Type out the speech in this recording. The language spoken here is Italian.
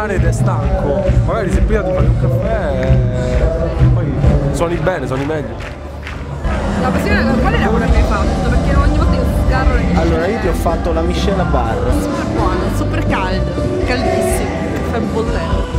lavorare ed è stanco. Magari se prima ti fai un caffè e poi suoni bene, suoni meglio. La passione, quale lavoro mi hai fatto? Perché ogni volta che sgarro le mie Allora io ti ho fatto la miscela bar. super buono, super caldo, caldissimo, caffè bollente.